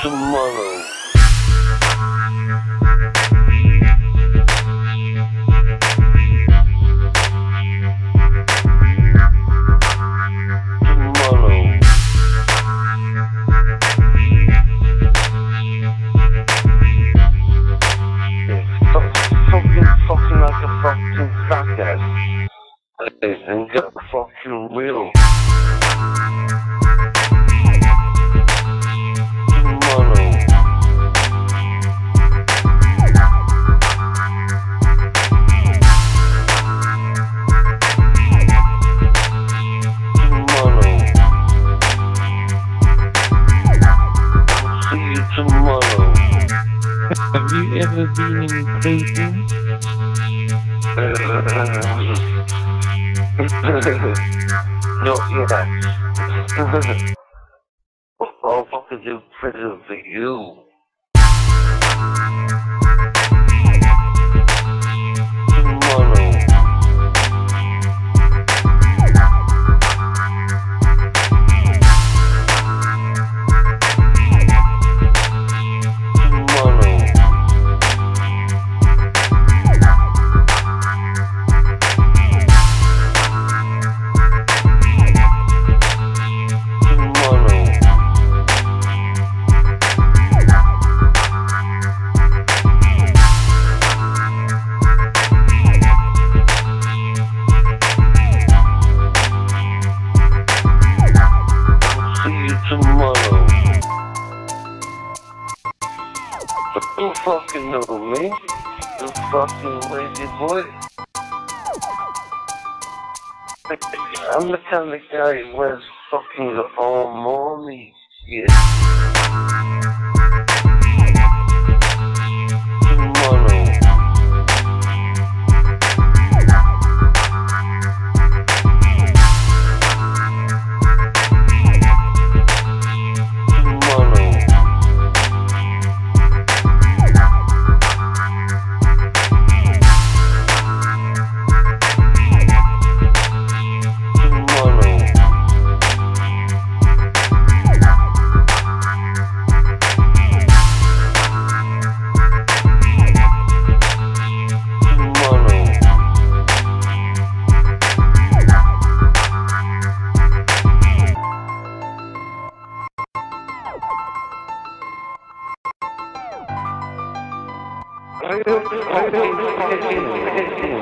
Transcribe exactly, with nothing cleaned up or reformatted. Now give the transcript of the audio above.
tomorrow. Something fucking like a fucking fat ass. And get fucking real. Tomorrow. Have you ever been in prison? Not yet. I'll fucking do prison for you. Tomorrow. But you fucking know me. You fucking lazy boy. I'm the kind of guy who wears fucking the army shit. I don't